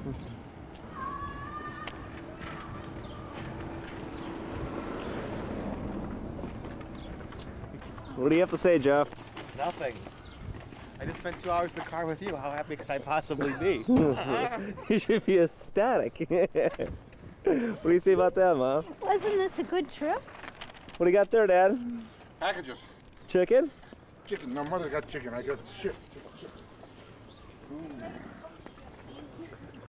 What do you have to say, Jeff? Nothing. I just spent 2 hours in the car with you. How happy could I possibly be? You should be ecstatic. What do you say about that, Mom? Wasn't this a good trip? What do you got there, Dad? Packages. Chicken? Chicken. No, Mother got chicken. I got shit. Ooh.